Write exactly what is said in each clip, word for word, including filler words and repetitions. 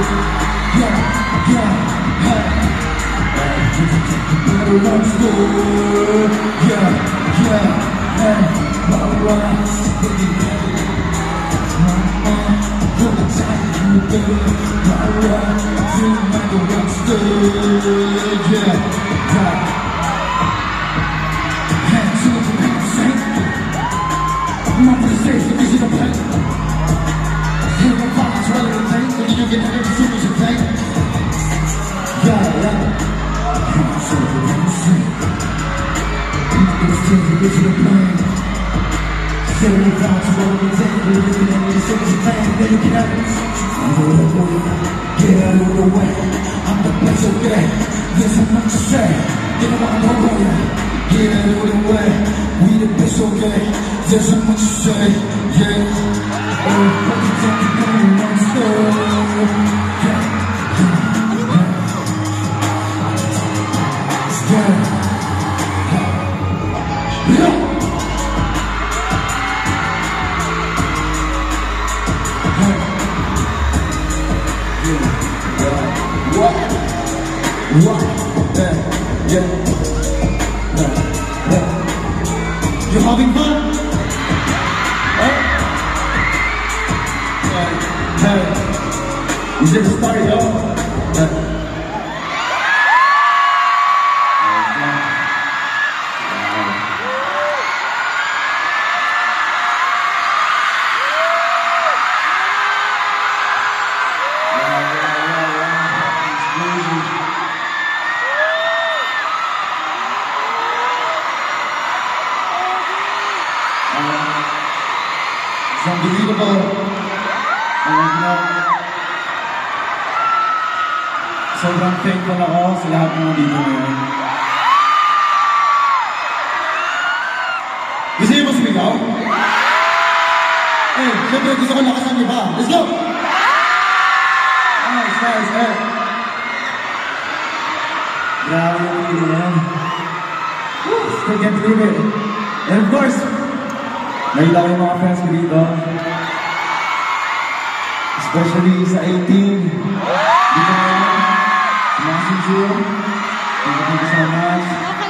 Yeah, yeah, hey. Better run slow. Yeah, yeah, hey. Alright. Gonna tell you, baby. Alright. You might go run slow. Yeah, yeah. Hands to the hands, sing. I'm up on the stage, let me see the play. Hear the vibes, rather than take. When you get there as soon as you take. Yeah, yeah. Hands to the hands, sing. I'm up on the stage, let me see the play. Hear the vibes, rather than take. When you get there as soon as you take. Then you get out. I'm gonna go, get out of the way. I'm the best, okay? There's so much to say. You know what I'm gonna go, get out of the way. We the best, okay? There's so much to say, yeah. Oh, but you don't keep going on slow. Yeah, yeah, yeah. Yeah. Yeah. What? What? Yeah, yeah, yeah, yeah. You having fun? Huh? Yeah, yeah. You just started, yo. Yeah. It's unbelievable. And you know, sobrang thankful ako sa lahat ng dito ngayon. Gusto niyo ba sumigaw? Eh, syempre gusto ko lakasan niyo ba? Let's go! Nice, nice, eh. Grabe yung feeling yan. Still can't believe it. And of course, nakita ko yung mga friends ko dito. Especially sa eighteen. Dito na yun. Sa mga Sinjuro. Thank you so much.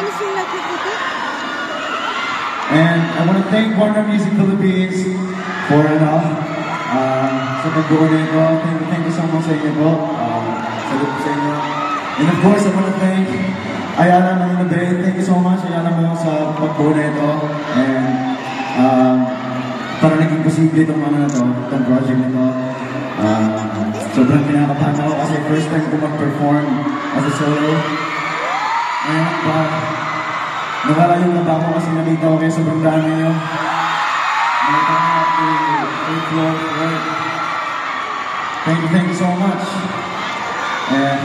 And I want to thank Warner Music Philippines for ano, uh, sa pagbuo na ito. Thank you, thank you so much sa inyo po. Uh, Salut po sa inyo. And of course, I want to thank Ayala Maninabe. Thank you so much, Ayala mo sa pagbuo na ito. And Um, para naging posible itong ano na to, itong project na to. Uh, sobrang kinakabahan ako kasi first time ko mag-perform as a solo. And uh, nawala yung naba ko kasi nalita ko kayo sobrang dami yun. Nakita ko na to third floor work. Thank you, thank you so much. And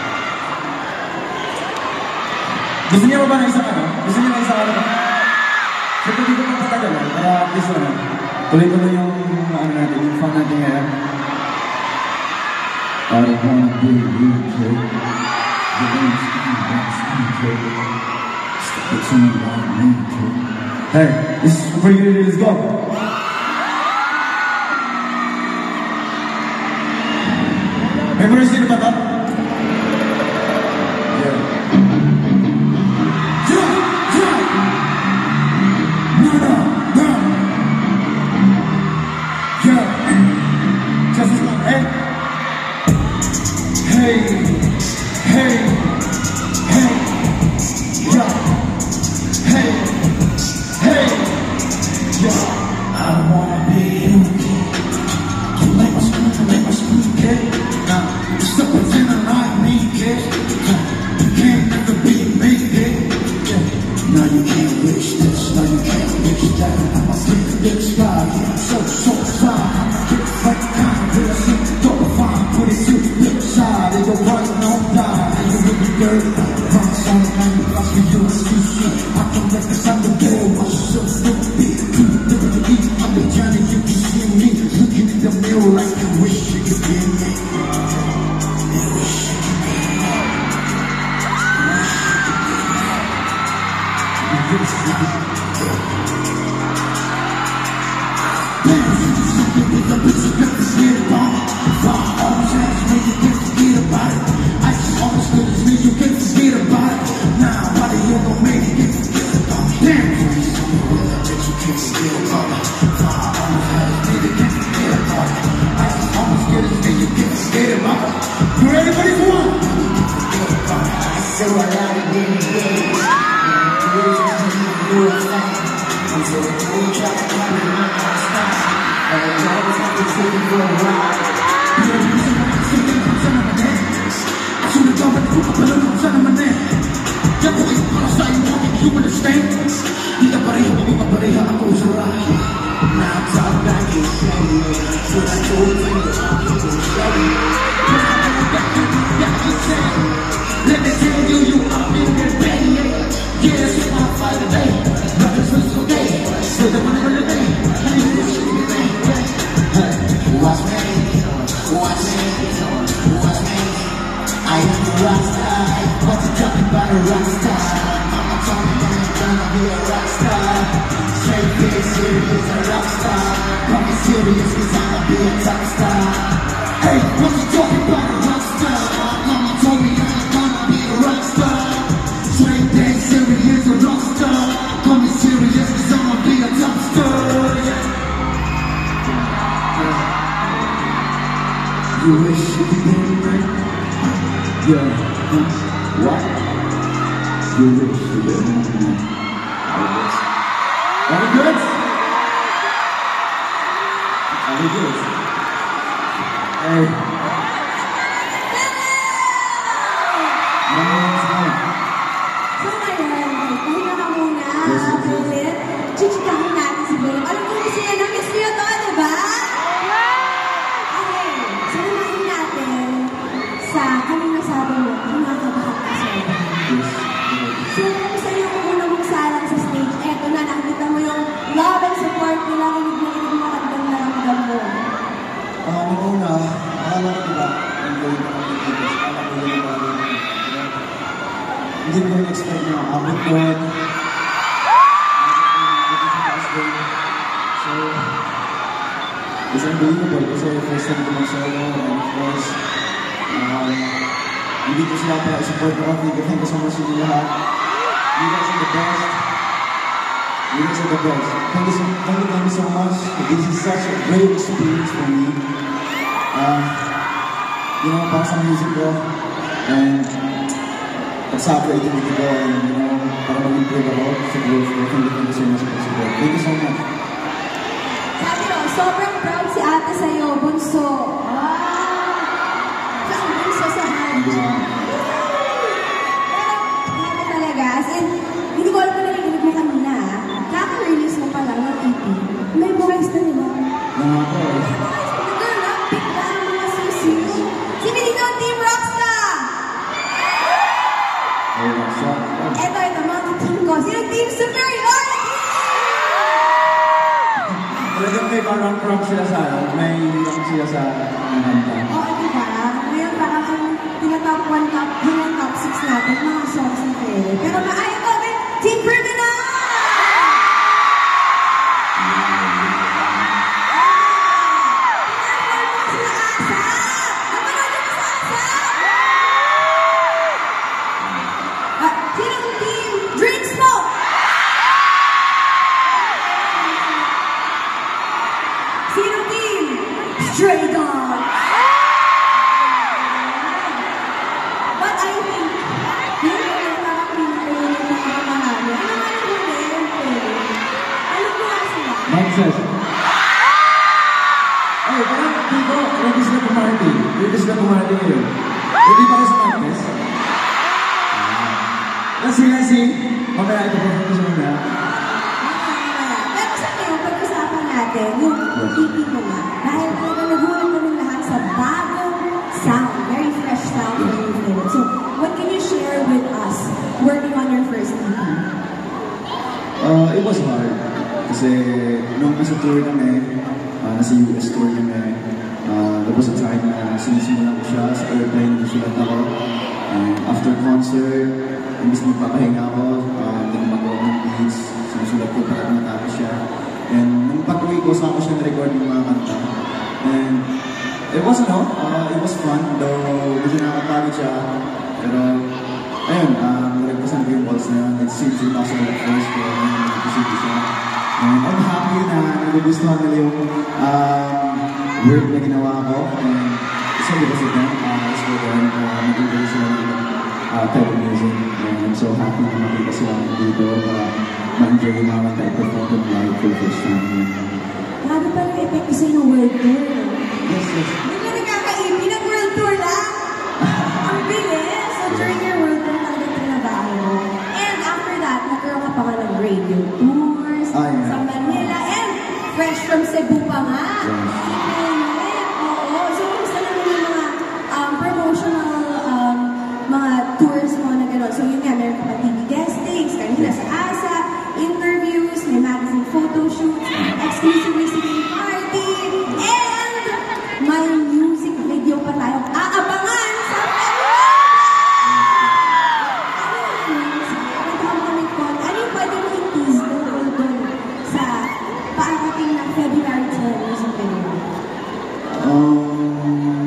gusto niyo ba na isang ano? Gusto niyo na isang ano? Siyempre dito pa patagalan, kaya at least ano, tuloy-tuloy yung ano natin, yung fun natin ngayon. I don't wanna be you, kid. You ain't speaking about speed, kid. Stop it to me like me, kid. Hey, this is for you, let's go! Memorize nyo ba ito? Yeah. Hey, hey, hey, yeah, hey, hey, yeah. I wanna be you, you make my scream, you make my scream, kid. Now, you stop pretending like me, kid. You can't never be me, kid. Now you can't reach this, now you can't reach that. I'm a freak of this guy, I'm so, so fly. I'm a kid like kind of person, don't find, put it to the side. They go right, no die, and you will be dirty. Promise on the night, you lost me, you excuse me. I can make this on the day, what's so stupid? Too different to eat, I'm the Johnny, you can see me. Looking in the mirror like you wish you could be me. You wish you could be me. You wish you could be me. Dance, you can see me with a bitch, you got this shit on. Fly, all the chance, make it guys have been sitting for a while. Pero hindi sa mga kasingin kung saan naman eh. Kasunod daw ba't kung kapalun kung saan naman eh. Yan ko kayo para sa iyo, aking human estate. Di ka pareha, hindi ka pareha, ako sa rahay. Now I'm talking back in shame, so I told you I'm keeping steady. But I know back in the back in shame. Let me tell you, you up in there, baby. Yeah, it's my fight today. Nothing's just okay. So the money will be. I need this shit to be. Watch me, watch me, watch me. I am a rockstar. What you talking about a rockstar? Mama told me I'm gonna be a rockstar. Straight face, serious, a rockstar. Call me serious, cause I'ma be a top star. Hey, what you talking about a rockstar? Mama told me I'm gonna be a rockstar. Straight face, serious, a rockstar. Call me serious, cause I'ma be a top star. You wish you could be me? Yeah, huh? What? You wish you could be me? I wish. Are we good? Are we good? Hey. So ngayon, pahinga ka muna. Ulit. Chichikahin natin si Boy. Alam ko gusto niya na miss niyo to, diba? Okay. So namahin natin sa kanina sabi mo, kinakabahan ka siya. So kung saan yung una mong salang sa stage, eto na, nakikita mo yung love and support nila, kinig na kinig mo at ganda naramdam mo. Ah, nung una, akala ko diba, ang gawin ko ng Pilipinas, akala ko yun yung mga hindi ko in-expect na abot doon. So, it's unbelievable kasi first time ko mag-solo and of course, um, hindi ko sila para i-support ako. Thank you so much sa lahat. You guys are the best. You guys are the best. Thank you so, thank you, thank you so much. This is such a great experience for me. Uh, you know, para sa music ko. And pag-saturate ko dito and, you know, para mag-improve ako sa growth ko. Thank you, thank you so much for support. Thank you so much. Sabi ko, sobrang proud si ate sa'yo, bunso. Ah! Siya ang bunso sa hardyo. Pero, ano talaga, as in, hindi ko alam na narinig mo kanina, kaka-release mo pa lang ng E P. May boys na nila. Mga ako eh. Girl, ah, bigla ang mga susi. Si Milino, Team Rockstar! Hey, what's up? Eto, ito, mga team ko. Sino Team Superiority? Talagang may parang prop sila sa, may prop sila sa kanta. Oo, diba? Ngayon parang ang tinatop one, top, hanggang top six natin, mga songs na pwede. Pero maayon ko, may Team Criminal! Stray Dog! But I think, yun yung nakakapinito yung mga mahali. Ano nga yung huli? Ano ko nga sila? Mindset. Ay, parang dito, ready sila pumarty. Ready sila pumarty ngayon. Ready ba kayo sa Martes? Let's sing, let's sing. Mamaya ito po sa muna. Pero sa ngayon, pag-usapan natin yung E P ko nga. Dahil talaga nagulat kami lahat sa bagong sound. Very fresh sound for your film. So, what can you share with us working on your first E P? Uh, it was hard. Kasi nung nasa tour kami, uh, nasa U S tour kami, uh, there was a time na sinisimulan ko siya sa airplane, nasulat ako. And after concert, imbis magpapahinga ako, uh, nagmagawa ng beats, sinusulat ko para matapos siya. And nung pag-uwi ko, saan ko siya na-record yung mga kanta. And it was, ano, uh, it was fun, though medyo nakakapagod siya. Pero, ayun, uh, nalagpasan ko yung balls na yun. It seems impossible at first, pero ngayon nag-isip siya. And I'm happy na nagugustuhan nila yung um, work na ginawa ko. And it's only because of them, uh, it's for them, uh, nag-enjoy sila ng uh, type of music. And I'm so happy na makita sila dito para ma-enjoy yung mga kanta i-perform them live for the first time. grabe pa yung epekto sa'yo ng world tour. Yes, yes. Hindi ka nagkakaipin ng world tour lang. Ang bilis. So during your world tour, talagang trinabaho mo. And after that, nagkaroon ka pa nga ng radio tours Ah, yeah. sa Manila. And fresh from Cebu pa nga. Yes. Philip, oo. So kumusta naman yung mga um, promotional um, mga tours mo na gano'n? So yun nga, meron ka pa T V guestings, kanina sa ASA, interviews, may magazine photo shoots, exclusive listening party, and may music video pa tayo aabangan sa ano yung pwede mo i-tease doon doon sa paarating ng February ten music video? Um,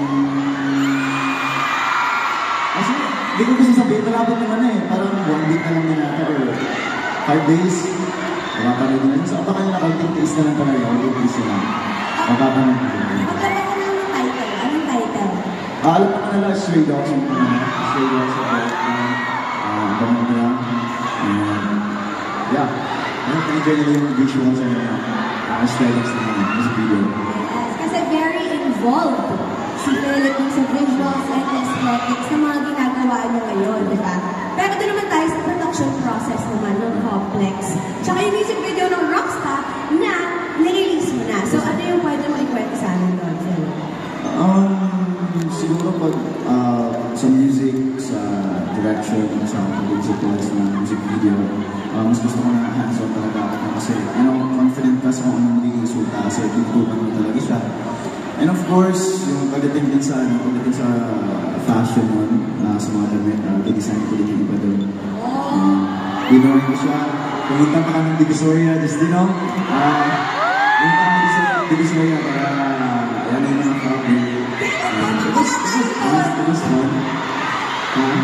Actually, hindi ko gusto sabihin, malabot naman eh. Parang one week na lang din natin or five days. Mapapanood din natin. So, baka nila konting tiis na lang talaga. Konting tiis na lang. Mapapanood din natin. Magkala ko na ng title. Anong title? Ah, alam ko na nila, Stray Dogs yung mga Stray Dogs yung mga ah, bangon nila. And, yeah. Ano, enjoy nila yung visuals and uh, aesthetics na mga music video. Yes, kasi very involved si Philip yung sa visuals and aesthetics ng mga ginagawa niyo ngayon, di ba? Pero doon naman tayo sa production process naman ng Complex. Tsaka yung music video ng Rockstar na nirelease mo na. So ano yung pwede mo ikwento sa amin doon, Philip? Um, siguro pag uh, sa music, sa direction, sa pag-visualize ng music video, uh, mas gusto ko na hands-on talaga ako kasi, you know, confident ka sa kung anong magiging resulta kasi tutupan mo talaga siya. And of course, yung pagdating din sa, ano, pagdating sa fashion nun, uh, sa mga damit, uh, i-design ko din yung iba doon. Um, Ginoin ko siya, pumunta pa kami ng Divisoria, just you know, uh, pumunta kami sa Divisoria para, uh, yan yung mga copy. Uh, it was, it was, it was fun. Uh,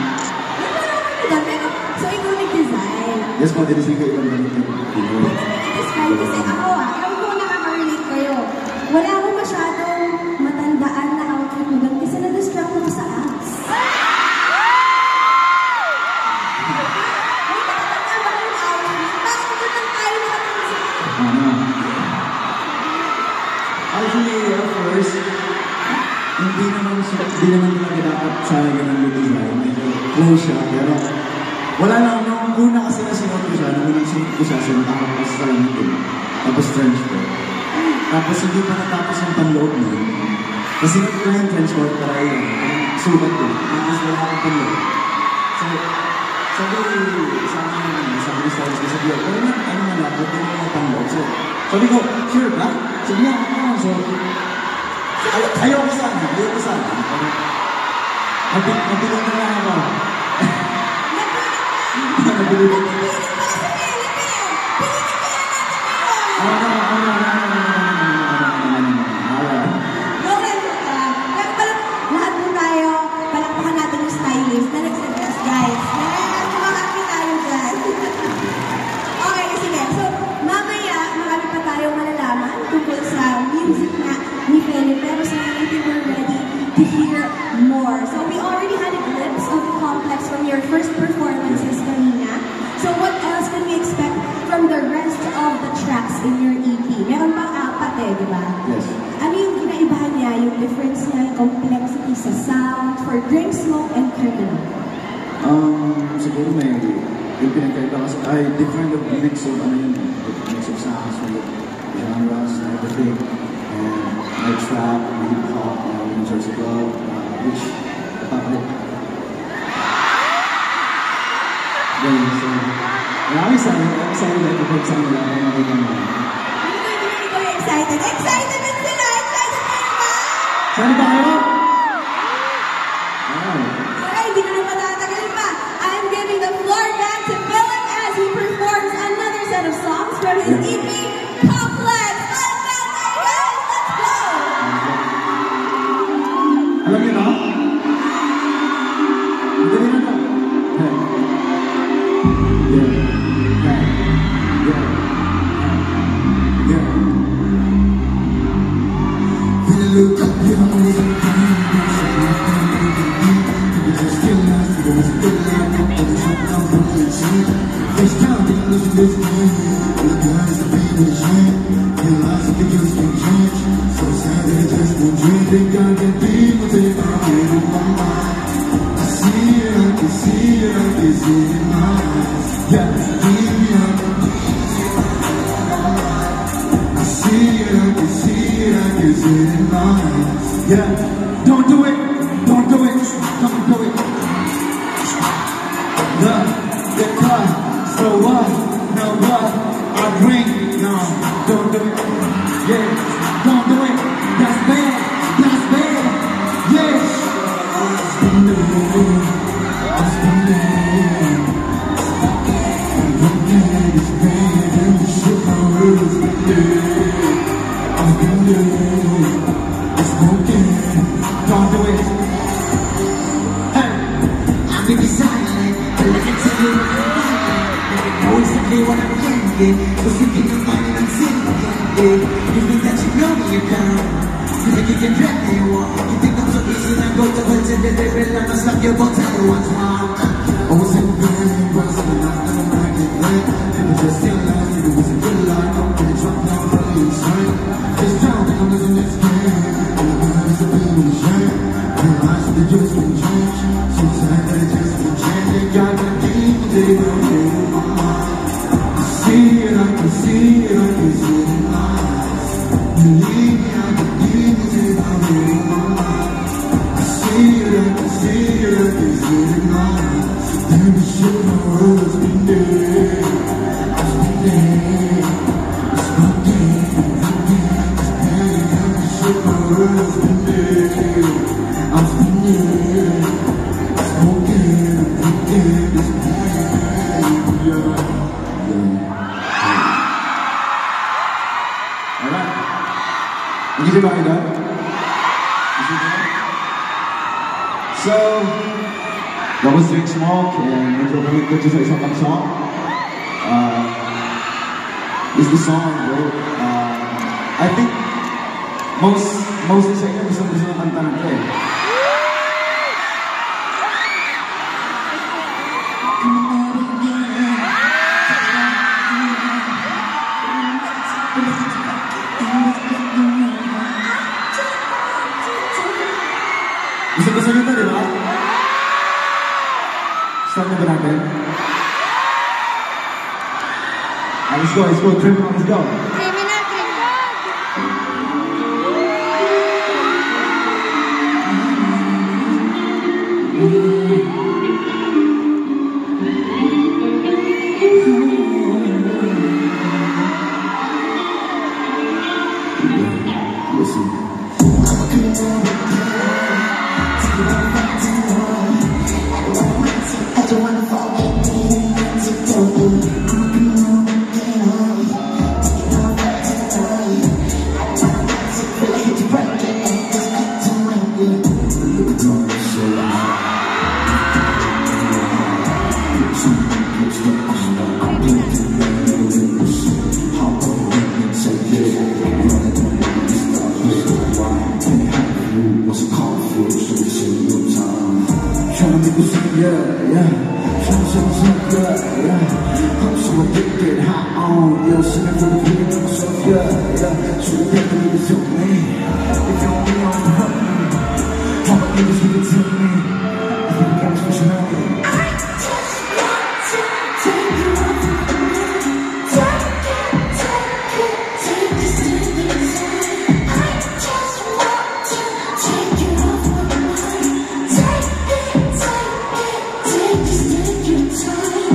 So ikaw nag-design. yes po, dinisay ko ibang damit yung video. I-describe kasi ako ah, ewan ko nakaka-relate kayo. Wala akong masyadong matandaan na outfit mo doon kasi na-distract ako sa apps. May nakatanda ba yung outfit? Bakit ko lang tayo nakatingin? Ano? Actually, at first, hindi naman siya, hindi naman talaga dapat sana ganun yung design. Medyo close siya, pero wala lang, nung una kasi na sinuot ko siya, nung unang sinuot ko siya, sinuot ako kasi sa lamit ko. Tapos trench coat. Tapos hindi pa natapos yung panloob mo. Kasi sinuot ko yung trench coat para yun, sukat ko. Tapos wala akong panloob. So, sabi, sabi naman, sabi ni Stars ko, sabi ko, pero na, ano na lang, buti mo yung panloob. So, sabi ko, sure ba? Sabi niya, ako, so, ay, ayaw ko sana, ayaw ko sana. Nabilang na lang ako. Nabilang na lang ako. Ano na, ano na, ano na, ano na, ano na, Okay, uh, pero pala, lahat po tayo, palakpakan natin yung stylist na nagsuggest, guys. Yes, makakapit tayo dyan. Okay, sige. So, mamaya, marami pa tayo malalaman tungkol sa music na ni Philip, pero sa I think we're ready to hear more. So, we already had a glimpse of Complex from your first performances kanina. So, what else can we expect from the rest of the tracks in your E P? Meron pang apat eh, di ba? yes. Ano yung ginaibahan niya, yung difference niya, yung complexity sa sound for Drink, Smoke, and Criminal? Um, siguro may, yung pinagkaiba kasi, ay, different of mix of, ano yun, mix of sounds, with genres and everything. And my trap, my hip-hop, uh, yung sorts of love, uh, which, uh, ganun, so, marami sa akin, I'm excited na ito sa kanila, kung makita mo. Hindi ko yung excited. Excited din sila! Excited kayo ba? Saan ba kayo? Wow. Okay, hindi ko na patatagal pa. I'm giving the floor back to Philip as he performs another set of songs from his E P, Complex. Let's go, guys! Let's go! Alam niyo na? Hindi rin na. Yeah. Yeah. Yeah. Yeah. When I look up, you know it's a dream. It's a still life, it was still life, but it's not now what you see. This time, they lose this game. The guys are being ashamed. Realize that they think I can be within my head in my mind. I see it, I can see it, I can see it in my eyes. Yeah, baby, I can I see it, I can see it, I can see it in my eyes. Yeah, don't do it, don't do it, don't do it. Yeah, get caught, so what, now what, I drink, no, don't do it. Yeah, don't do it, that's bad, that's bad, yes. I'm spinning, I'm spinning. I'm spinning, it's bad, and the shit my world's spinning. I'm spinning, it's broken, don't do it. Hey, I'm gonna be silent, but let me tell you what I'm like. You know exactly what I'm thinking, cause if you can find it, I'm singing. You think that you know me, you can't. You think you can drag me, you want. You think I'm so easy, and go to hurt and they will never stop you, but tell you what's wrong. I was in the beginning, but I'm not gonna make it late. People just still lying, it was a good lie. I'm gonna drop down for you, straight. Just tell me I'm losing this game, and I'm gonna have to be in the shame. Realize that they just won't change, so sad that it just won't change. They got that deep, they don't care in my mind. I see it, I can see it, I can see it in my eyes. Believe me, I can believe it, if I'm here in my mind. I see it, I can see it, I can see it in my eyes. Damn, the shit my world has been there. It's been there. It's been there. It's been there. Damn, the shit my world has been there. I've been there. It's broken. It's been there. It's been there. Yeah. Alright. Begitu Pak Ida. So, that was Drink Smoke and intro kami ko sa isang pang song. Uh, this is the song, bro. Uh, I think most most sa inyo gusto gusto ng kanta nito eh. Gusto-gusto nyo ito, di ba? Start na ba natin? Ah, let's go, let's go, Criminal, let's go. Criminal, criminal. Listen. Yeah, yeah, trying to yeah, yeah. I'm so addicted, high on, yeah, singing for the beat of myself, yeah, yeah. So the people need to tell me, if you don't be on the hurt me, all my niggas need to tell me, if you got speciality. I just want to take you off the ground, take it, take it, take this to the side. I just want to take you off the ground, take it, take it. Just take your time.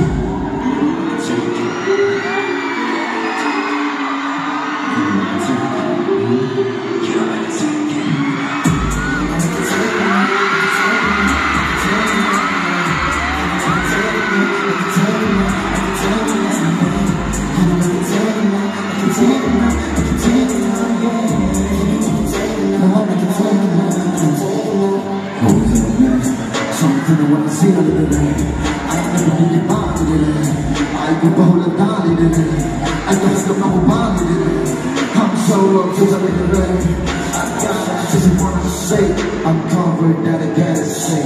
Something I wanna see other than that. I never been your body today. I could hold a dolly today. I don't stop my body today. I'm so up to the ready. I got just wanna say I'm covered that I gotta say.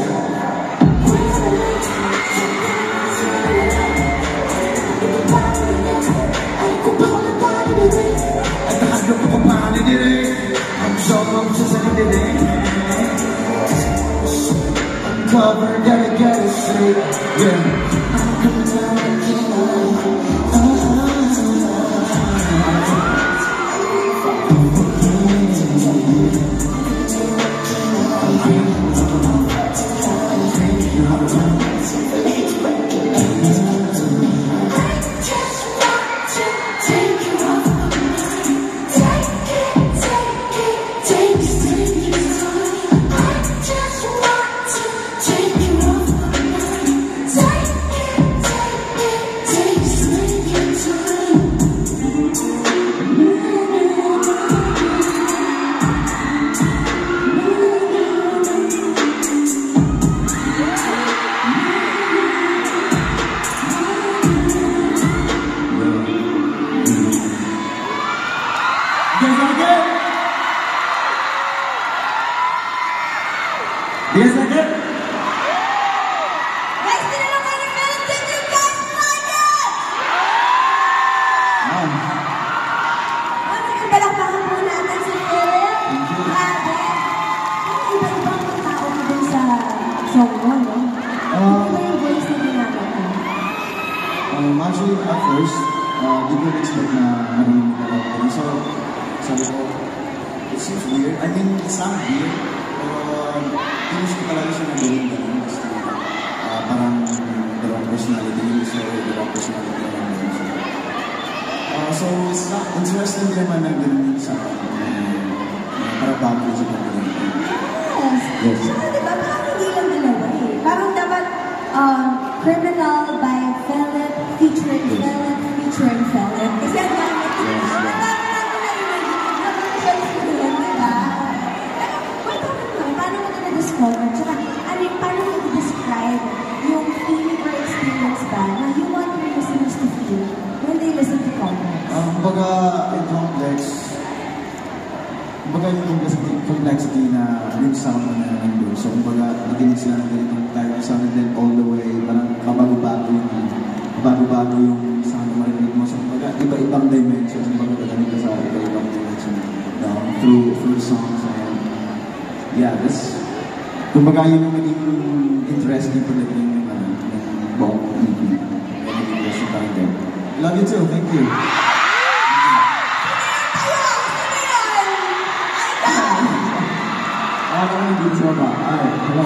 I could hold a body today. I don't stop my body today. I'm so siya sa kadilig. Cover, gotta get it straight, yeah. Yes, I did. Guys, tinanong kayo ni Philip. Did you guys like it? Um, Once again, palakpakan po natin si Philip. Thank you. Grabe. Ang iba-ibang mga tao mo dun sa show mo, no? Uh, Iba yung voice na ginagawa mo. um, actually, at first, uh, di ko expect na marinig ka lang ko. So, sabi ko, it seems weird. I mean, it sounds weird. Pero, pinis ko talaga siya na gawin gano'n. Kasi, uh, parang dalawang personality yung so, dalawang personality yung gano'n. So, uh, so, it's not interesting naman na gano'n sa akin. Uh, para bago sa gano'n. Yes. Yes. Saka diba, parang hindi lang dalawa eh. Parang dapat um, Criminal by Philip, featuring Philip, featuring Philip. Kasi ang dami. Yes, Ang yes. dami natin na-imagine na versions ko yun, diba? Pero, wait, ako naman, paano mo ito na-discover? Tsaka, ano yung, paano mo i-describe yung feeling or experience ba na you want your listeners to feel when they listen to Complex? Um, kumbaga, yung complex, kumbaga yung complexity, complexity na yung sound na nandun. So, kumbaga, naginig sila ng ganitong type of sound and then all the way, parang mabago-bago yung, mabago-bago yung sound na marinig mo. So, kumbaga, iba-ibang dimensions, kumbaga, gagaling ka sa iba-ibang dimension um, through, through songs and yeah, that's, kumbaga, yun yung naging interesting pagdating yung, ano, yung Bong E P. Love you too, thank you. Ah, kami nandito sa baba. Ay, hello.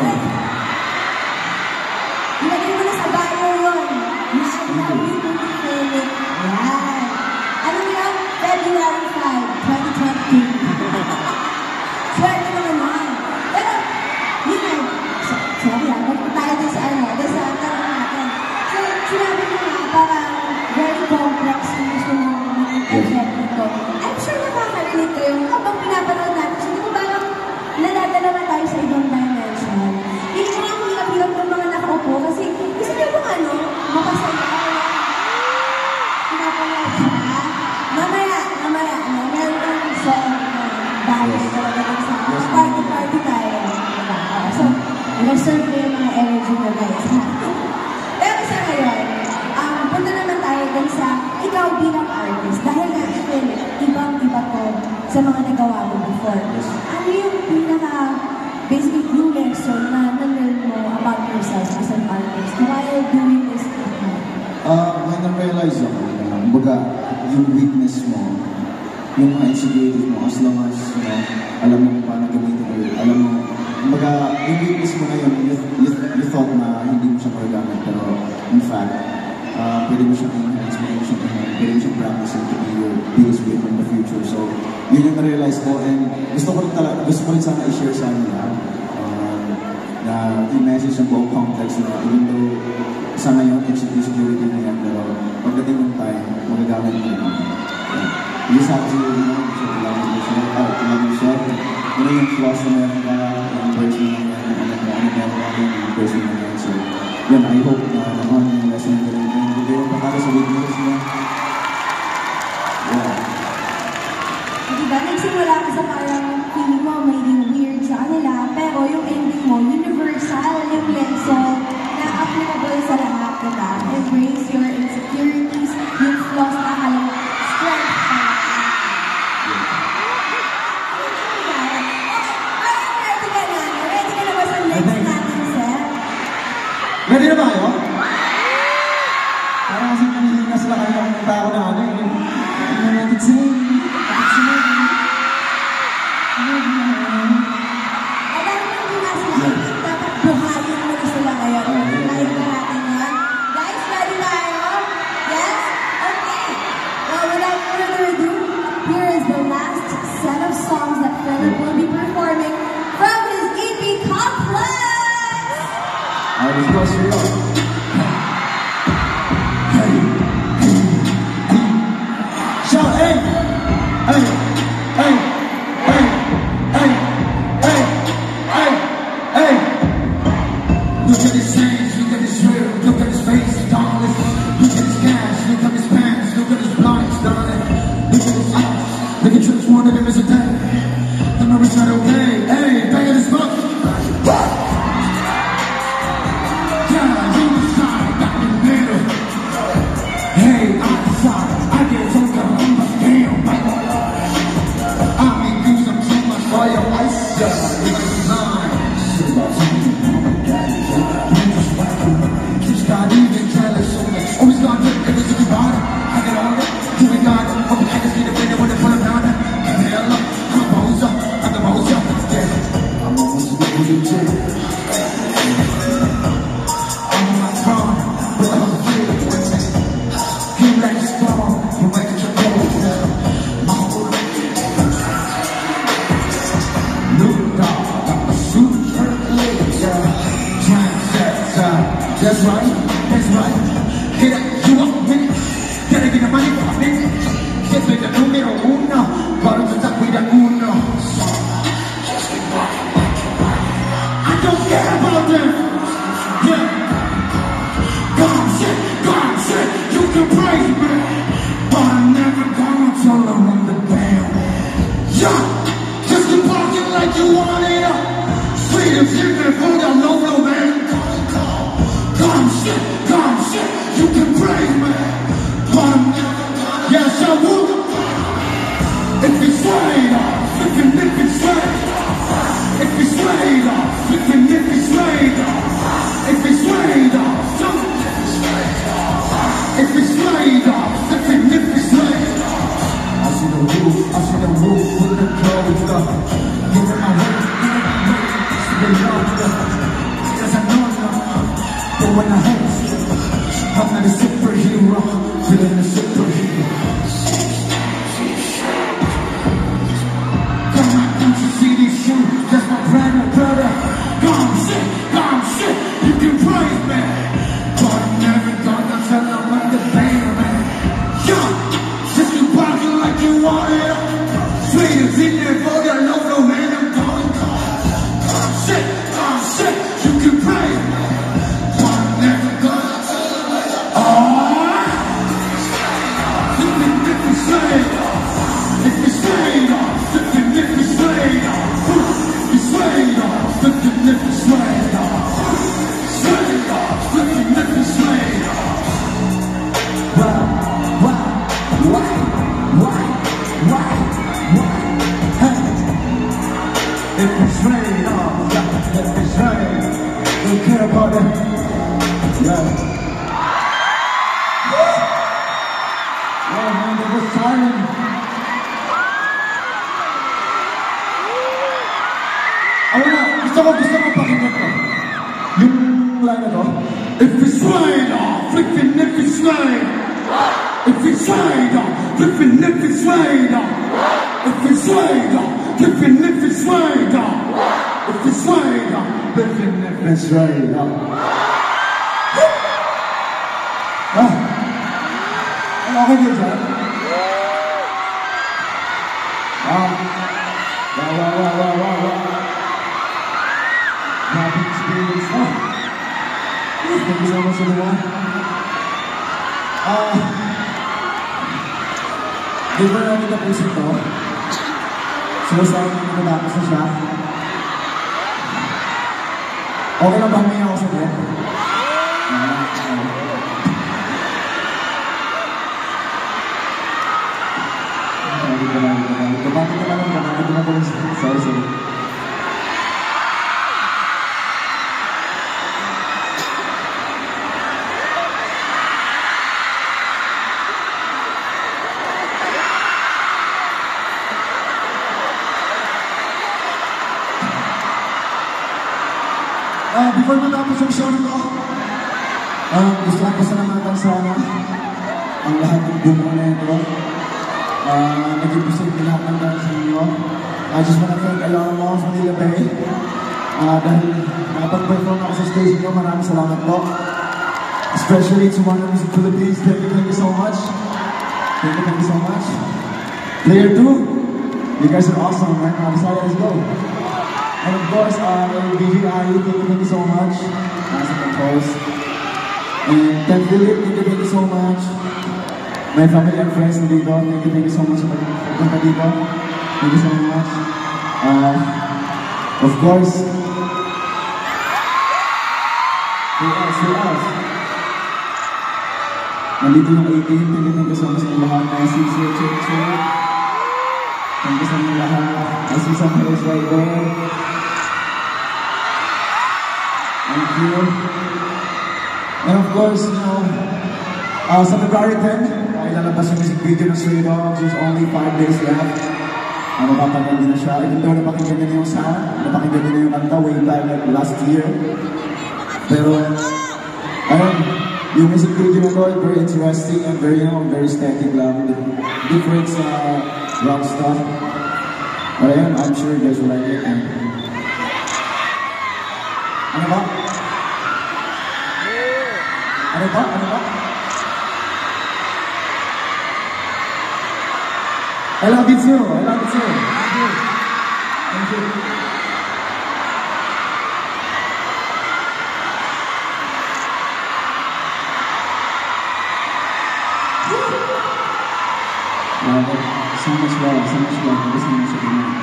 Ilagay mo na sa bio yun. Na I love you to be Philip. Yan. Ano yun? February five, twenty twenty. Swerte naman yan. Pero, yun nga. So, sorry ah, magpunta tayo din sa ano, din sa tanong natin. So, sinabi mo nga, parang very complex yung gusto mong mag-effect nito. I'm sure nakaka-relate kayo habang pinapanood natin. So, di ba parang nadadala na tayo sa ibang dimension. Hindi ko ang hirap-hirap ng mga nakaupo kasi gusto niyo bang ano, mapasaya. Pinapanood siya. Mamaya, mamaya, ano, meron kang song na bahay talaga lang sa party-party tayo. Diba? Oh, so, reserve ko yung mga energy na guys. Ha? Pero sa ngayon, um, punta naman tayo dun sa ikaw bilang artist. Dahil nga, Philip, ibang-iba to sa mga nagawa mo before. Ano yung pinaka, basically, yung lesson na na-learn mo about yourself as an artist while doing this technique? Ah, may na-realize ako na, kumbaga, yung weakness mo, yung mga insecurities mo, as long as, you know, alam mo kung paano gamitin or alam mo, kumbaga, yung weakness mo na yun, you, you, you thought na hindi mo siya magagamit, pero in fact, uh, pwede mo siyang enhance, pwede mo siyang enhance, pwede mo siyang practicing to be your biggest weapon in the future. So, yun yung na-realize ko, and gusto ko rin talaga, gusto ko rin sana i-share sa nila, um, na i-message yung buong complex na even though sa ngayon, insecurity na yan, pero pagdating ng time, magagamit mo yun. You just have to, you know, to love yourself, uh, to love yourself. Ano yung flaws na meron ka, yung person na meron ka, ano meron ka, yung person na meron. So, yun, I hope na naman yung lesson na meron ka. Hindi yung pakata sa weakness mo. Yeah. Diba, nagsimula ka sa parang feeling mo magiging weird sa kanila, pero yung ending mo, universal yung lesson na applicable sa lahat, diba? Embrace your insecurities, yung flaws na kalang strength ka. Ready na ba kayo? Parang kasi nanihina sila kayo ng tao na ano eh. United States. Let's go straight up. Hey, hey, hey. Shout, hey, hey, hey, hey, hey, hey, hey, hey. Look at his hands, look at his real, look at his face, darling. Look at his cash, look at his pants, look at his blinds, darling. Look at his eyes, look at trips, one of them is a day. The number's not okay, hey, bang at his butt. That's right, that's right. Get up, you up, minute. Gotta get the money for a minute. Just make the numero uno. Bottom to top, we the uno. I don't care about them. Yeah. God shit, God shit, you can praise me. But I'm never gonna tell them I'm the damn. Yeah, just keep walking like you want it up. Freedom's in there for the low, low man. Come shit, come shit, you can praise me. But I'm never gonna. Yes, I would. If it's straight off, flippin' if it's straight off. If it's straight off, flippin' if it's straight off. If it's straight off, jump. If it's straight off, flippin' if it's straight off. I see the roof, I see the roof with the clothes up. Give it my way, give it my way. See the love up. Because I know enough. But when I have I'm not a superhero, feeling a superhero. Come on, don't you see these shoes? That's my brand new brother. Gone shit, gone shit, you can praise me. But I'm never gonna tell them I'm the band, man. Yo, just keep walking like you want it. Sweeters in there for the local man, I'm going gone shit, gone shit, you can praise me. If it's rain, oh, if it's rain, don't care about it. Yeah. Oh man, it was silent. Ano na, gusto ko, gusto ko pakinggan ko. Yung line na to. If it's rain, oh, flippin' if it's rain. If it's rain, oh, flippin' if it's rain. If it's rain, oh, flippin' if it's rain. If it's rain, oh, flippin' if it's rain. Ah, ano okay din siya? Ah, wow, wow, wow, wow, wow, wow. Happy experience na. Thank you so much, everyone. Ah, di ba natin tapos ito? Sumasabi ko na tapos na siya. Okay lang ba may ako sa bed? Kapatid ka lang, kapatid ka lang. Sorry, sorry. Uh, before matapos yung show nito, uh, gusto ko pasalamatan sana ang lahat ng bumuo na ito. Uh, nag-ibusog din lahat ng dahil sa inyo. I just wanna thank Alarm Moms Manila Bay. Uh, dahil nakapag-perform ako sa stage nyo, maraming salamat po. Especially to Warner Music Philippines. Thank you, thank you so much. Thank you, thank you so much. Player two, you guys are awesome, man. I'm excited, let's go. And of course, uh, B G I, thank you, thank you so much. Nasa compose. And Ted Philip, thank you, thank you so much. My family and friends dito, thank you, thank you so much for pagpunta dito. Thank you so much. Uh, of course, who else, who else? Nandito yung eighteen, thank you, thank you so much sa lahat. I see you, check, check. Thank you sa mga lahat. I see some heroes right there. Thank you. And of course, you know, uh, sa February tenth, ay lalabas yung music video ng Stray Dogs. There's only five days left. Uh, mapapanood din na siya. Even though napakinggan din yung sound, napakinggan din yung kanta way back like last year. Pero, ayun, yung music video na to, very interesting and very, you know, very static lang. Different sa uh, rock stuff. But ayun, I'm sure you guys will like it. And... Ano ba? Ano ba? Ano ba? I love you too. I love you too. Thank you. Thank you. Love it. So much love. So much love. Thank you so much for being here.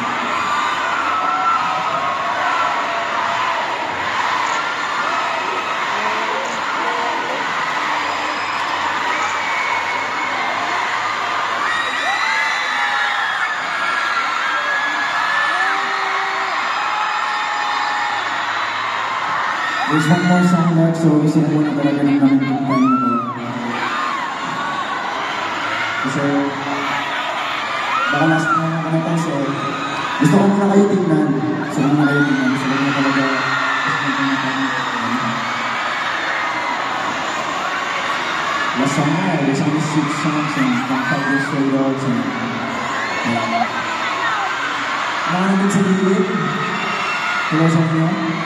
There's one more song left, so gusto ko muna talaga ng namin yung time na to. Kasi, baka last na yung kanatan, so gusto ko muna kayo tingnan. Gusto ko muna kayo tingnan. Gusto ko muna talaga. Gusto ko muna talaga. Last song na, there's only six songs and from five years Stray Dogs and yeah. Mga namin sa gilid. Hello sa inyo.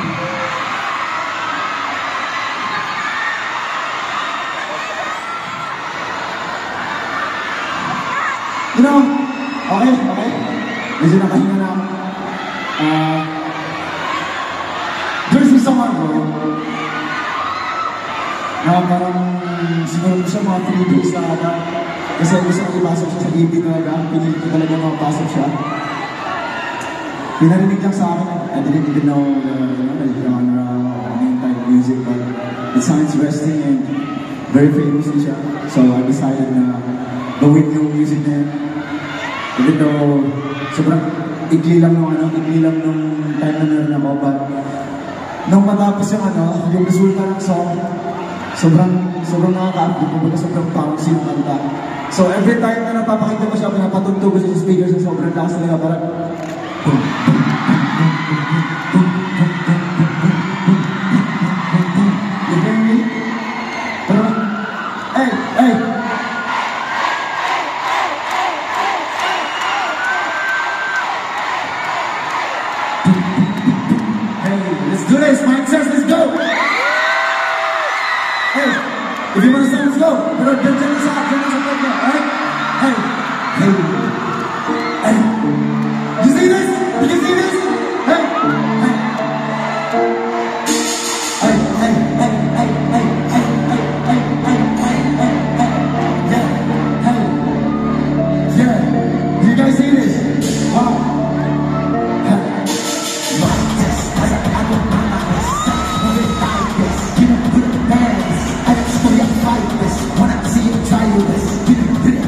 You know, okay, okay. Medyo nakahinga na ako. Uh, there's this song ako na parang siguro ko siya mga three days na aga. Kasi gusto ko ipasok siya sa E P talaga. Pinilit ko talaga makapasok siya. Pinarinig lang sa akin. I didn't even know the, you know, the genre or any type of music, but it sounds interesting and very famous siya. So I decided na gawin yung music na yun. Even though sobrang ikli lang nung ano, ikli lang nung time na meron ako, but nung matapos yung ano, yung resulta ng song, sobrang, sobrang nakaka-update, kumbaga sobrang bouncy yung kanta. So every time na napapakita ko siya, pinapatugtog ko siya sa speakers, yung sobrang lakas talaga, parang you hear me? Parang, hey, hey! Let's do this, Mike says, let's go! Hey, if you want to start, let's go! Pero dyan dyan sa akin, dyan sa akin, alright? Hey, hey, hey! You see this? Did you see this? Hey, hey! Hey, hey, hey, hey, hey, hey, hey, hey, hey, hey, hey, hey, yeah, hey, yeah, you guys see this? Wow! Wanna see you try this?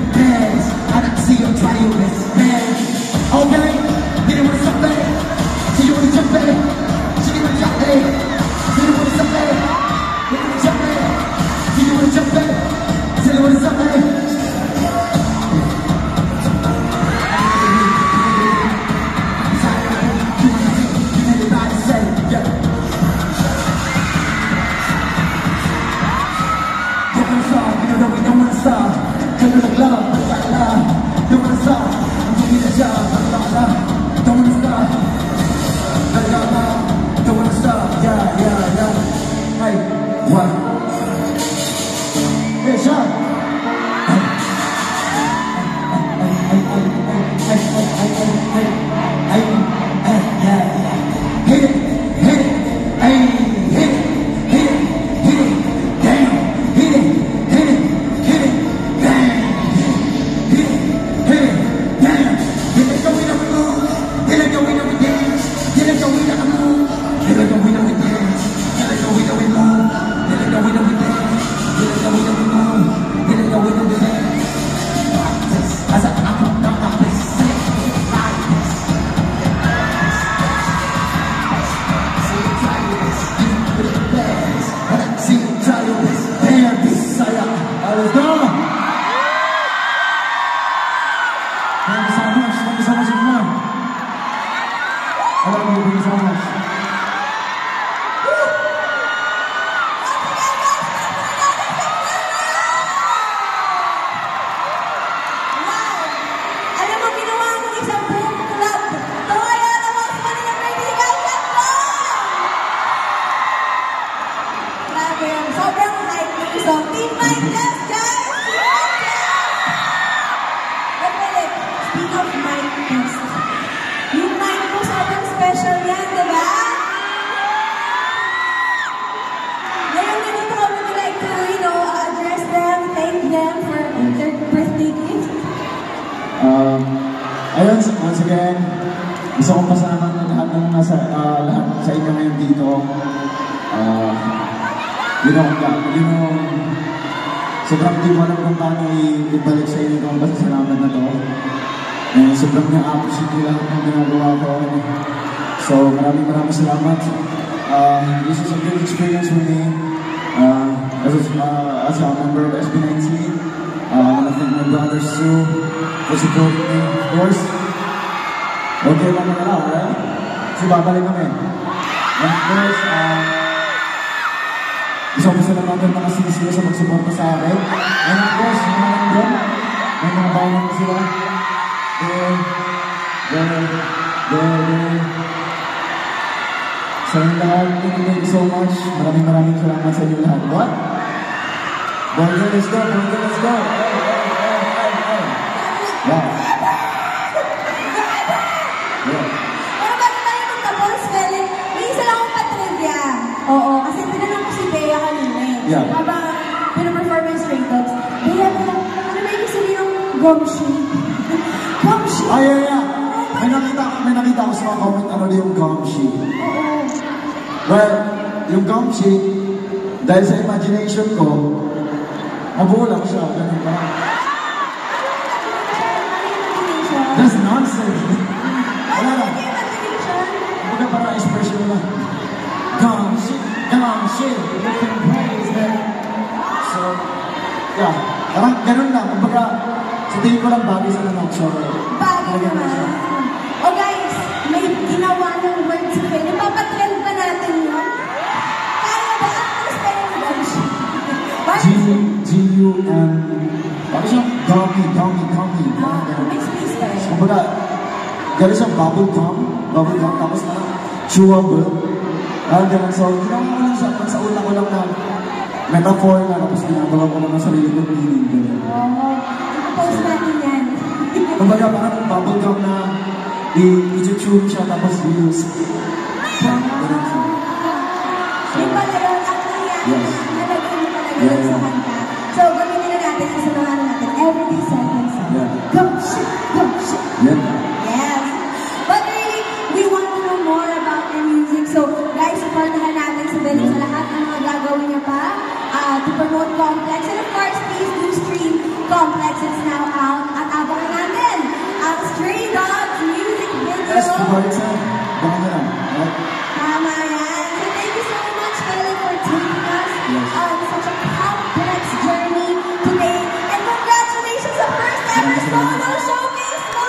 I love you, thank you so much. Alam mo, ginawa ng isang buong club. Kaya naman sa Manila Medical Club! Grabe yun. Sobrang hype ng isang Team Mind Test, guys! Team Mind Test! But Philip, speak of Mind Test. Yung mind ko sobrang special yan, di ba? Ngayon, ganito ko would like to, you know, address them, thank them for their birthday gift. Um, ayun, once again, gusto kong pasalamat na lahat ng nasa, uh, lahat sa inyo ngayon dito. Uh, you know, you know, sobrang di ko alam kung paano i- ibalik sa inyo itong pasalamat na to. Eh, sobrang na-appreciate ko lahat ng ginagawa ko. So, maraming maraming salamat. Uh, this is a good experience for me. Uh, as, a, uh, as a member of S B nine C, uh, I want to thank my brothers too for supporting me, of course. Okay lang na lang, right? Kasi babalik kami. And of course, uh, gusto ko salamatan mga sisiyo sa magsuporta sa akin. And of course, mga lang doon, may mga bayan ko sila. There, there, there, there. Sa inyo lahat, thank you, thank you so much. Maraming maraming salamat sa inyo lahat. What? Bongo, let's go, Bongo, let's go. Hey, hey, hey, hey, hey. Yeah. Yeah. Pero bago tayo magtapos, Philip, may isa lang akong patrivia. Oo, kasi tinanong ko si Bea kanina eh. Yeah. Habang pinaperformance Stray Dogs. Bea, Bea, ano ba yung sabihin ng gumshoe? Gumshoe? Ah, yeah, yeah. May nakita, may nakita ko sa mga comment, ano yung gumshoe. Oo. Well, yung gumshoe, dahil sa imagination ko, mabuo lang siya. Ganun pa. That's nonsense. Wala lang. Kumbaga parang expression na. Gumshoe, gumshoe. You can praise that. So, yeah. Parang ganun lang. Kumbaga, sa tingin ko lang bagay sa lanong. So, Bagay naman. O guys, may ginawa ng word si Philip. Papatrend ba natin yun? Kaya ba? Ano spelling ng gumshoe? G, G, U, M. Bakit siya? Gummy, gummy, gummy. Ah, may space ba yun? Kumbaga, gano'n siyang bubble gum. Bubble gum. Tapos na, chewable. Ah, ganun. So, ginawa ko lang siya. Pag sa una ko lang na metaphor na. Tapos ginagawa ko lang ang sarili ko meaning. Ganun. Oo. Ipopost natin yan. Kumbaga, parang bubble gum na i-chew siya. Tapos use. Ganun siya. Yung pala yun, actually yan. Yes. Nalagay mo talaga Yeah, yun sa yeah. kanta. So, gamitin na natin, kasamahan natin every sentence. Yeah. Go, shit, go, shit. Yeah. Yes. But really, we want to know more about your music. So, guys, supportahan natin si Philip sa lahat ng mga gagawin niya pa uh, to promote Complex. And of course, please do stream Complex. It's now out. At abangan natin ang Stray Dogs music video. Yes, kumbaga sa baka na lang. Right? Tama yan. So, thank you so much, Philip, for taking us Yes. on such a complex journey today. And congratulations sa first ever Thank you so much. solo showcase mo!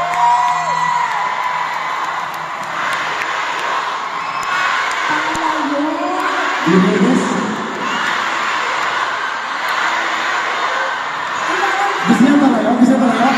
Tama yun. Do you hear this? Gusto niya talaga? Gusto niya talaga?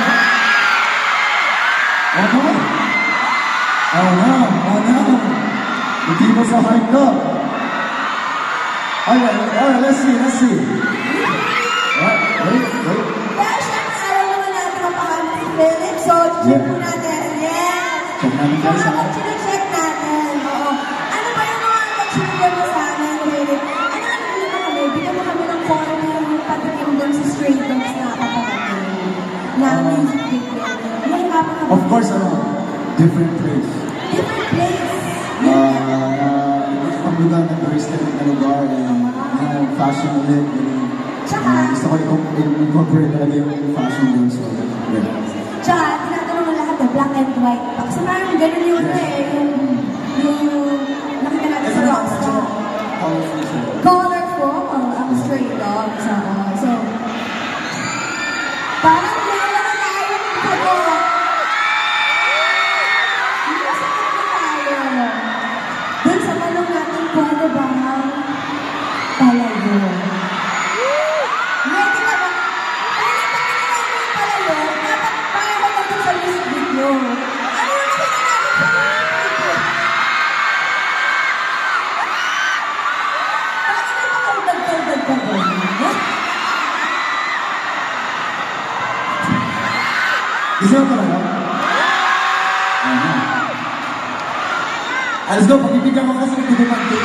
Ano? Oh no, oh no. Hindi mo sa hype ko. Alright, alright, let's see, let's see. Wait, wait, wait. Dahil syempre, alam naman natin ang pangalan si Philip. So, check po natin. Yes! Check natin, So, guys, habang ah. check natin, oo. Ano ba yung mga ka-trivia mo sa amin, Philip? Ano, ano, ano ba kami? Bigyan mo kami ng form yung patikim doon sa Stray Dogs na kapatid. Na music video. May kapatid. Of course, ano, different place. Different place. Uh, uh, ibang lugar na touristic na lugar, and, you know, fashion ulit, and, uh, gusto ko i- incorporate talaga yung fashion din, so, yeah. Tsaka, tinatanong mo lahat eh, black and white. Kasi parang ganun yung ano eh, yung, yung nakita natin sa Rockstar. Colorful siya. Colorful ang Stray Dogs. oo. So, parang meron na tayo ng sagot. Hindi ko sagot na tayo. Let's go, pagibigyan mo kasi nagtutupan ko.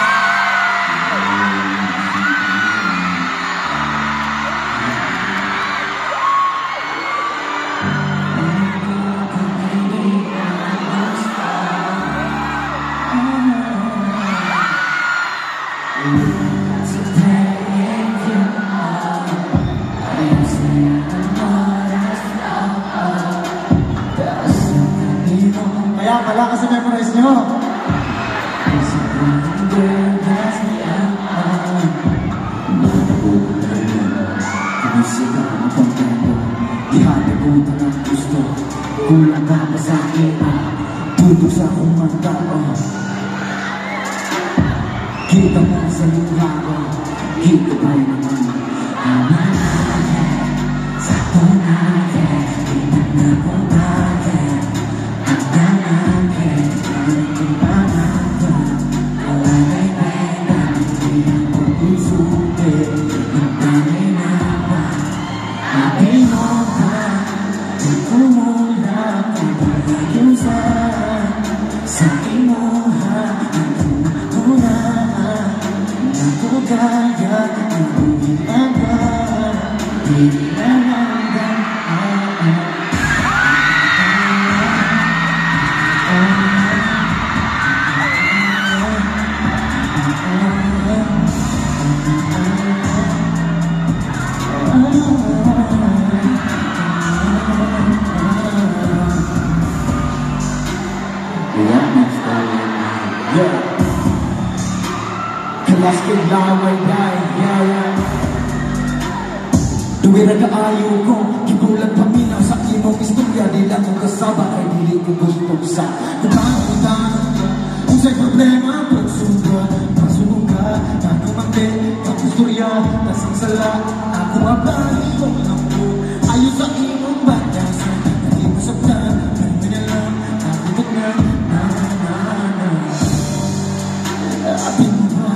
Kaya pala kasi memorize nyo. Kulang ka pa sa akin, tutok sa akong mata. Kita mo sa luha ko, kita ba naman sa tunahan, kita na kong bakit ang nanangkin, ang kumpangan ko, kalagay pera, hindi ako isulit, ang tanay na ba, hindi mo ba, kung kumulang, kung pag-iusan, sa imuha, ang tunaan, na ko kaya, ang buhinagan, hindi na hanggang Kelas kilaway dahil yaya Tuwira ka ayaw ko Kigulat paminaw sa imong istorya Di lang kong kasaba ay dili ko gusto sa Kumangutan ka Kung sa'y problema Pagsuga, pagsunog ka Nakumante, pag-istorya Nasang sala, ako abay ko lang ko Ayaw sa imong batasan Hindi mo sabtan, hindi na lang Nakubot na, na na na Ating mo ba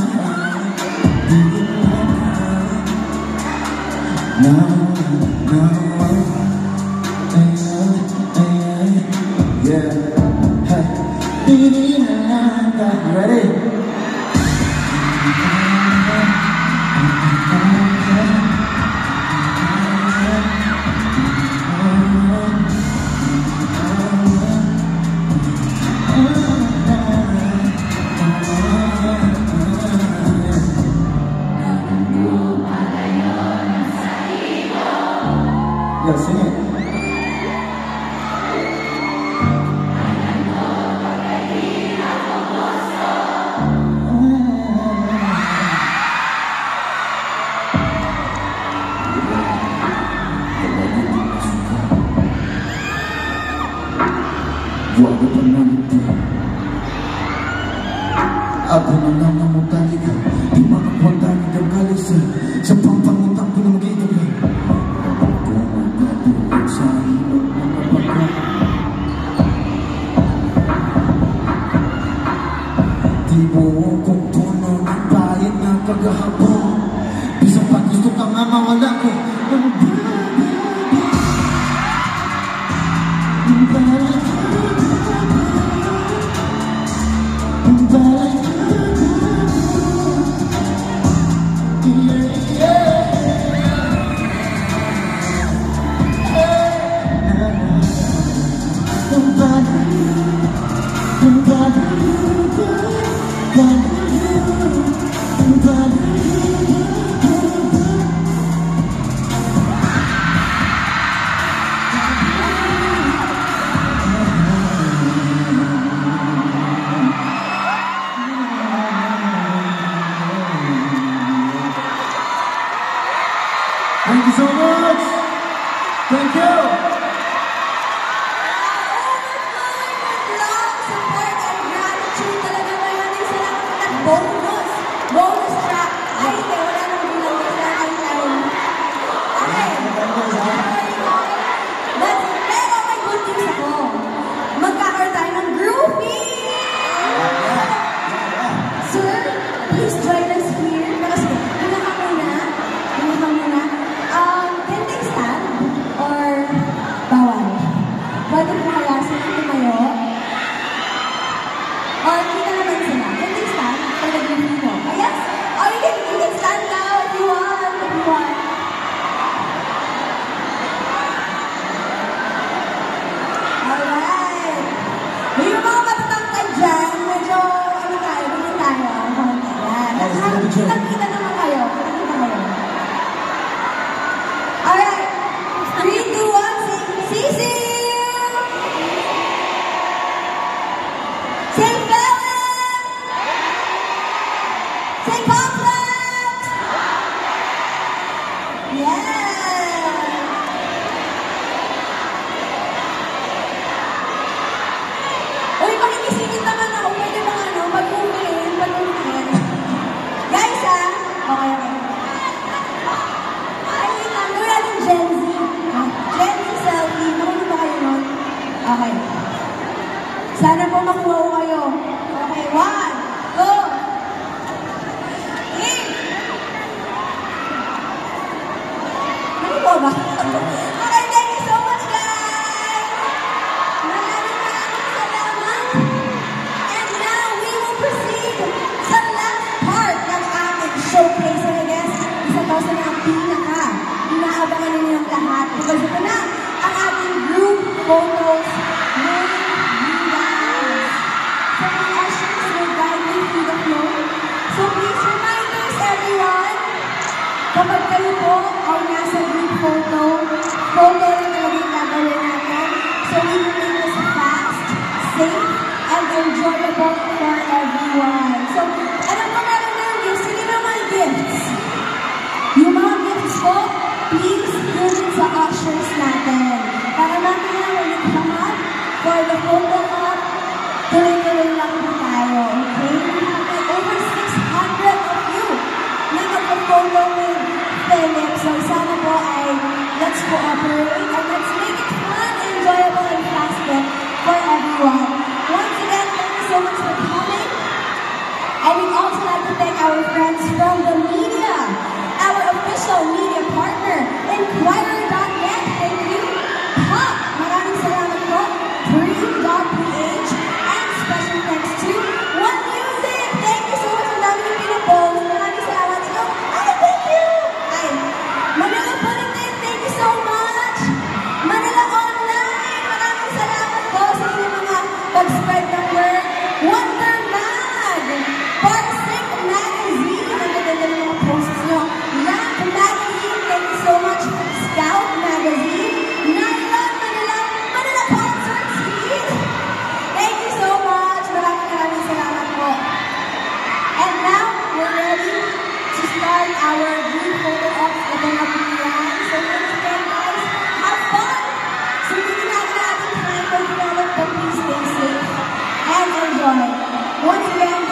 No, no, ay, ay, ay, yeah, hey, hindi na lang tayo, ready? Yeah, sing it. Huwag pa nalito. Ako na lang ang magtalika. Di makakwantani kang kalisa. Sa pampangutang ko ng gigabay. Ako magkatulog sa ilong mga baka. Di mo kung tono ng bayad ng kagahapon. Bisang pag gusto ka nga mawala ko. Ang Thank you so much! Thank you! Love, support, and gratitude talaga maraming salamat at bonus! Bonus track! Ay, hindi, wala nang bilang na sa aking time. Okay. But, pero may good news ako. Magkakaroon tayo ng groupie! Sir, please join us here. Pero sige, hina ka muna. Hina ka muna. Um, can they stand? Or Kita-kita naman kayo. Kita-kita kayo. Alright. three, two, one, Cecil! Say Felon! Say Complex! Yeah! Uy, makinisingit naman ako. Pwede ba ano, mag-umiin, mag-umiin. Guys, ah! Okay, okay. Ay, ano natin Gen Z? Ah, Gen Z selfie. Nakunin ba kayo nun? Okay. Sana po makuha ko kayo. Okay, one, two, three. Nakuha ba? Okay, thank you so much, guys! Maraming maraming salamat. And now, we will proceed sa last part ng ating showcase. And I guess, isa to sa mga pinaka inaabangan ninyo yung lahat. Because ito na, ang ating group photos with you guys. So, the ushers will guide you through the flow. So, please remind us, everyone, kapag kayo po ay nasa group photo, photo yung talagang gagawin natin. So, we will make this fast, safe, and enjoyable for everyone. So, alam ko meron na yung gifts. Sige naman gifts. Yung mga gifts ko, please give it sa ushers natin. Para mamaya when you come up for the photo up, tuloy-tuloy lang po tayo, okay? Okay, over six hundred of you make up the photo with Philip. So sana po ay let's cooperate and let's make it fun, enjoyable, and faster for everyone. Once again, thank you so much for coming. And we'd also like to thank our friends from the media, our official media partner, Inquirer dot net. Thank you. Pop, maraming salamat po. Free dot p h. And special thanks to One Music. Thank you so much. Ang dami yung pinapost. Maraming salamat. Ikaw, ay, thank you. Ay, Manila Bulletin, thank you so much. Manila Online, maraming salamat po sa inyong mga pag-spread ng word. Wonder Mag, Parsec Magazine, ang gaganda ng mga posts nyo. Lamp Magazine, thank you so much. Scout Magazine, Nylon Manila, Manila Concert Scene. Thank you so much. Maraming maraming salamat po. And now, we're ready to start our group photo op. Ito na po yan. So, once again, guys, have fun. So, hindi natin natin time to develop, but please stay safe and enjoy. Once again,